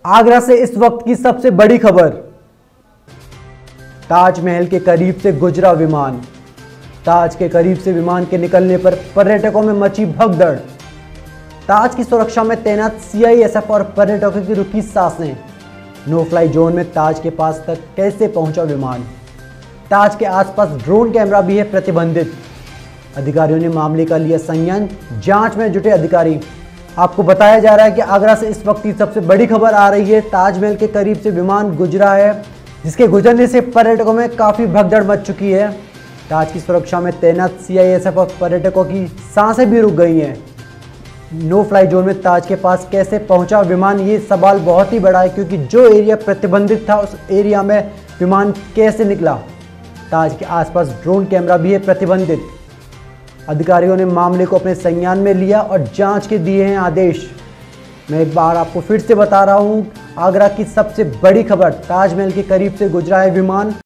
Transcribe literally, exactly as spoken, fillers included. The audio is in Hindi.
आगरा से इस वक्त की सबसे बड़ी खबर। ताजमहल के करीब से गुजरा विमान। ताज के करीब से विमान के निकलने पर पर्यटकों में मची भगदड़। ताज की सुरक्षा में तैनात सी आई एस एफ और पर्यटकों की रुकी सांसें। नो फ्लाई जोन में ताज के पास तक कैसे पहुंचा विमान। ताज के आसपास ड्रोन कैमरा भी है प्रतिबंधित। अधिकारियों ने मामले का लिया संज्ञान, जांच में जुटे अधिकारी। आपको बताया जा रहा है कि आगरा से इस वक्त की सबसे बड़ी खबर आ रही है। ताजमहल के करीब से विमान गुजरा है, जिसके गुजरने से पर्यटकों में काफ़ी भगदड़ मच चुकी है। ताज की सुरक्षा में तैनात सी आई एस एफ और पर्यटकों की सांसें भी रुक गई हैं। नो फ्लाई जोन में ताज के पास कैसे पहुंचा विमान, ये सवाल बहुत ही बड़ा है, क्योंकि जो एरिया प्रतिबंधित था उस एरिया में विमान कैसे निकला। ताज के आसपास ड्रोन कैमरा भी है प्रतिबंधित। अधिकारियों ने मामले को अपने संज्ञान में लिया और जांच के दिए हैं आदेश। मैं एक बार आपको फिर से बता रहा हूं, आगरा की सबसे बड़ी खबर, ताजमहल के करीब से गुजरा है विमान।